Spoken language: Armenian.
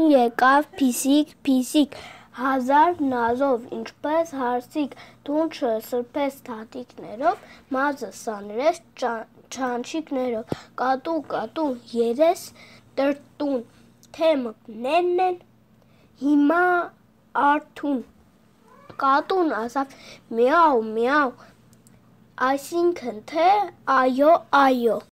եկավ փիսիկ, հազար նազով, ինչպես հարսիկ, դունչը սրբեց թաթիկներով, մազը սանրեց չանչիկներով, կատու, երես տրտուն, թե մկնելն են հիմա արթուն, կատուն ասավ միավ, այսինքն թե այո,